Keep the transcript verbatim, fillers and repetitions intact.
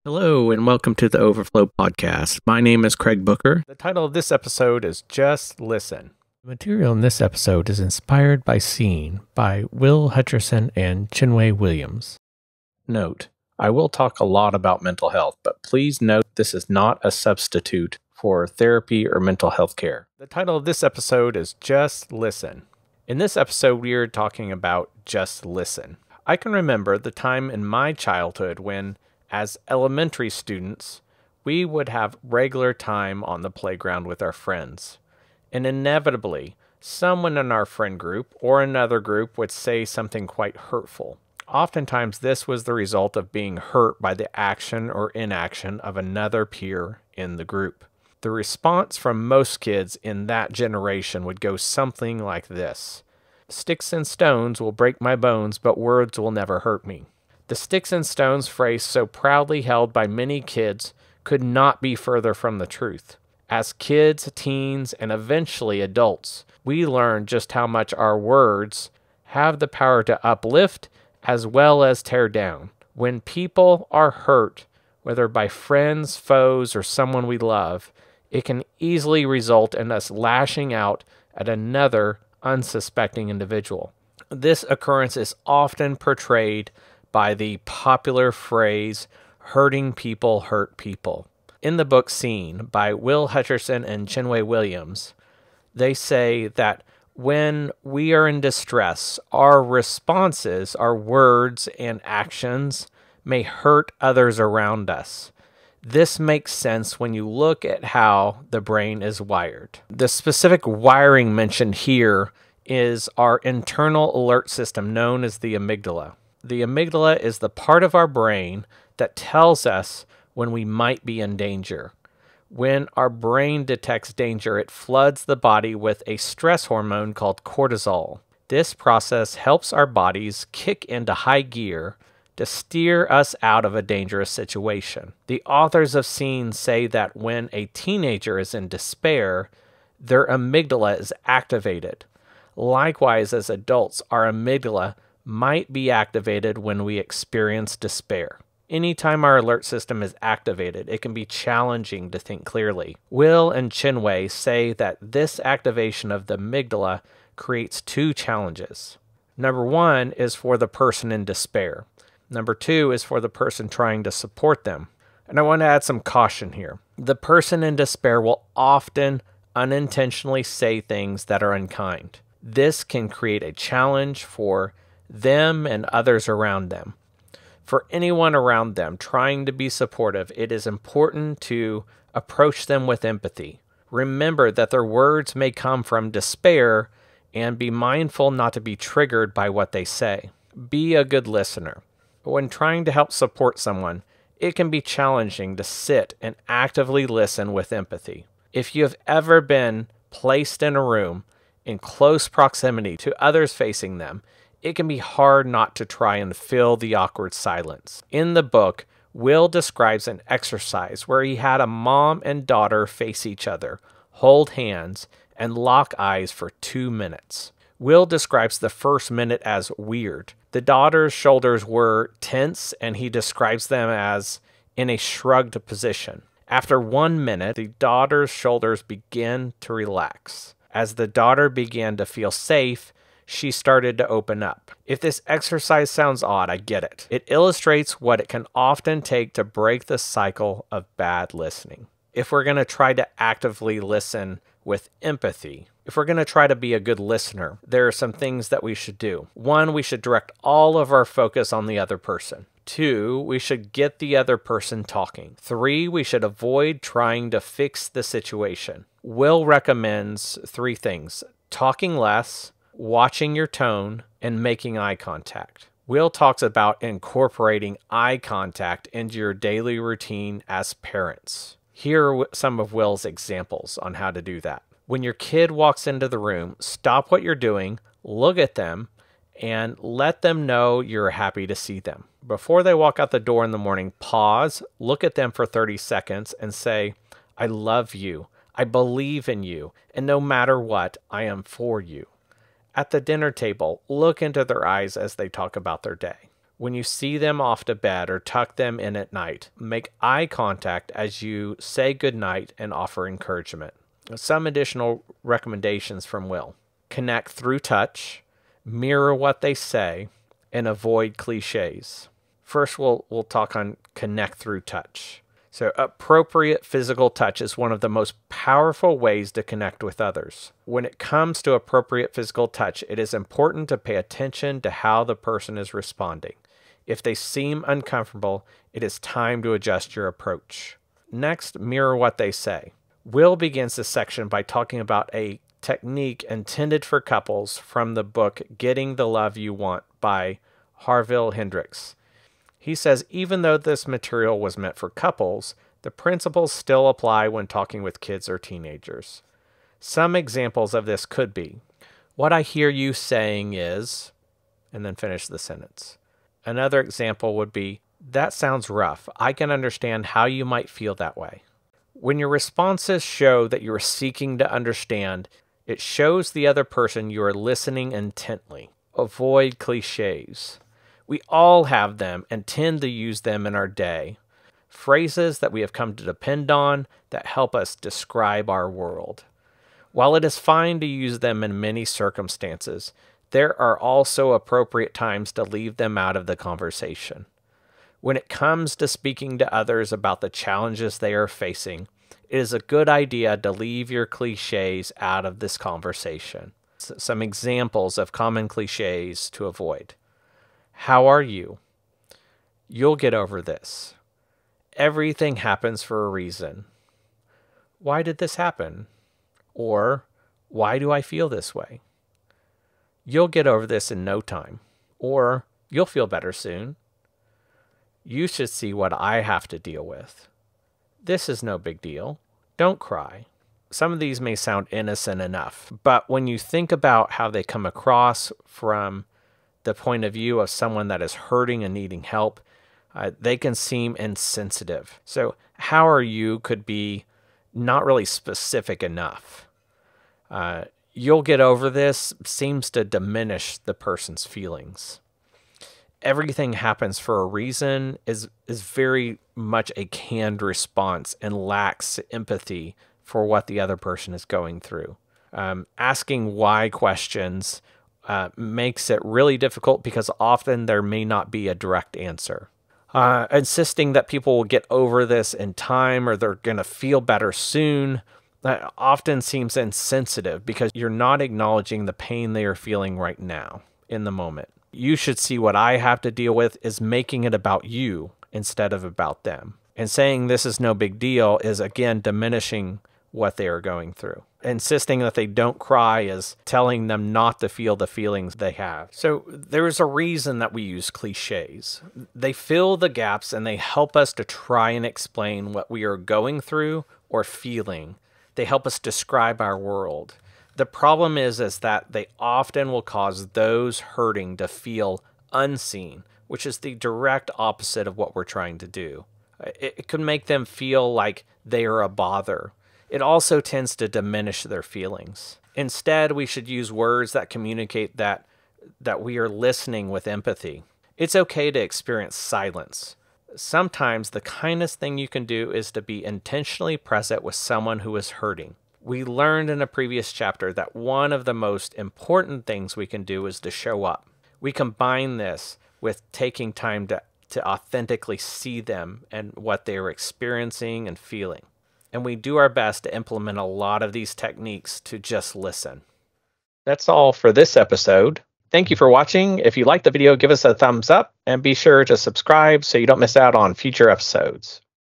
Hello, and welcome to the Overflow podcast. My name is Craig Booker. The title of this episode is Just Listen. The material in this episode is inspired by Seen by Will Hutcherson and Chinwé Williams. Note, I will talk a lot about mental health, but please note this is not a substitute for therapy or mental health care. The title of this episode is Just Listen. In this episode, we are talking about just listen. I can remember the time in my childhood when, as elementary students, we would have regular time on the playground with our friends. And inevitably, someone in our friend group or another group would say something quite hurtful. Oftentimes, this was the result of being hurt by the action or inaction of another peer in the group. The response from most kids in that generation would go something like this: "Sticks and stones will break my bones, but words will never hurt me." The sticks and stones phrase, so proudly held by many kids, could not be further from the truth. As kids, teens, and eventually adults, we learn just how much our words have the power to uplift as well as tear down. When people are hurt, whether by friends, foes, or someone we love, it can easily result in us lashing out at another unsuspecting individual. This occurrence is often portrayed by the popular phrase, "hurting people hurt people." In the book Seen by Will Hutcherson and Chinwé Williams, they say that when we are in distress, our responses, our words and actions may hurt others around us. This makes sense when you look at how the brain is wired. The specific wiring mentioned here is our internal alert system known as the amygdala. The amygdala is the part of our brain that tells us when we might be in danger. When our brain detects danger, it floods the body with a stress hormone called cortisol. This process helps our bodies kick into high gear to steer us out of a dangerous situation. The authors of Seen say that when a teenager is in despair, their amygdala is activated. Likewise, as adults, our amygdala might be activated when we experience despair. Anytime our alert system is activated, it can be challenging to think clearly. Will and Chinwé say that this activation of the amygdala creates two challenges. Number one is for the person in despair. Number two is for the person trying to support them. And I want to add some caution here. The person in despair will often unintentionally say things that are unkind. This can create a challenge for them and others around them. For anyone around them trying to be supportive, it is important to approach them with empathy. Remember that their words may come from despair, and be mindful not to be triggered by what they say. Be a good listener. When trying to help support someone, it can be challenging to sit and actively listen with empathy. If you have ever been placed in a room in close proximity to others facing them, it can be hard not to try and fill the awkward silence. In the book, Will describes an exercise where he had a mom and daughter face each other, hold hands, and lock eyes for two minutes. Will describes the first minute as weird. The daughter's shoulders were tense, and he describes them as in a shrugged position. After one minute, the daughter's shoulders began to relax. As the daughter began to feel safe, she started to open up. If this exercise sounds odd, I get it. It illustrates what it can often take to break the cycle of bad listening. If we're going to try to actively listen with empathy, if we're going to try to be a good listener, there are some things that we should do. One, we should direct all of our focus on the other person. Two, we should get the other person talking. Three, we should avoid trying to fix the situation. Will recommends three things: talking less, watching your tone, and making eye contact. Will talks about incorporating eye contact into your daily routine as parents. Here are some of Will's examples on how to do that. When your kid walks into the room, stop what you're doing, look at them, and let them know you're happy to see them. Before they walk out the door in the morning, pause, look at them for thirty seconds, and say, "I love you, I believe in you, and no matter what, I am for you." At the dinner table, look into their eyes as they talk about their day. When you see them off to bed or tuck them in at night, make eye contact as you say goodnight and offer encouragement. Some additional recommendations from Will. Connect through touch, mirror what they say, and avoid cliches. First, we'll, we'll talk on connect through touch. So appropriate physical touch is one of the most powerful ways to connect with others. When it comes to appropriate physical touch, it is important to pay attention to how the person is responding. If they seem uncomfortable, it is time to adjust your approach. Next, mirror what they say. Will begins this section by talking about a technique intended for couples from the book Getting the Love You Want by Harville Hendrix. He says, even though this material was meant for couples, the principles still apply when talking with kids or teenagers. Some examples of this could be, what I hear you saying is, and then finish the sentence. Another example would be, that sounds rough. I can understand how you might feel that way. When your responses show that you are seeking to understand, it shows the other person you are listening intently. Avoid cliches. We all have them and tend to use them in our day. Phrases that we have come to depend on that help us describe our world. While it is fine to use them in many circumstances, there are also appropriate times to leave them out of the conversation. When it comes to speaking to others about the challenges they are facing, it is a good idea to leave your cliches out of this conversation. S- some examples of common cliches to avoid. How are you? You'll get over this. Everything happens for a reason. Why did this happen? Or, why do I feel this way? You'll get over this in no time. Or, you'll feel better soon. You should see what I have to deal with. This is no big deal. Don't cry. Some of these may sound innocent enough, but when you think about how they come across from the point of view of someone that is hurting and needing help, uh, they can seem insensitive. So how are you could be not really specific enough. Uh, you'll get over this seems to diminish the person's feelings. Everything happens for a reason is is very much a canned response and lacks empathy for what the other person is going through. Um, asking why questions Uh, makes it really difficult because often there may not be a direct answer. Uh, insisting that people will get over this in time or they're going to feel better soon, that often seems insensitive because you're not acknowledging the pain they are feeling right now in the moment. You should see what I have to deal with is making it about you instead of about them. And saying this is no big deal is again diminishing what they are going through. Insisting that they don't cry is telling them not to feel the feelings they have. So there is a reason that we use cliches. They fill the gaps and they help us to try and explain what we are going through or feeling. They help us describe our world. The problem is, is that they often will cause those hurting to feel unseen, which is the direct opposite of what we're trying to do. It, it can make them feel like they are a bother. It also tends to diminish their feelings. Instead, we should use words that communicate that, that we are listening with empathy. It's okay to experience silence. Sometimes the kindest thing you can do is to be intentionally present with someone who is hurting. We learned in a previous chapter that one of the most important things we can do is to show up. We combine this with taking time to, to authentically see them and what they are experiencing and feeling. And we do our best to implement a lot of these techniques to just listen. That's all for this episode. Thank you for watching. If you liked the video, give us a thumbs up and be sure to subscribe so you don't miss out on future episodes.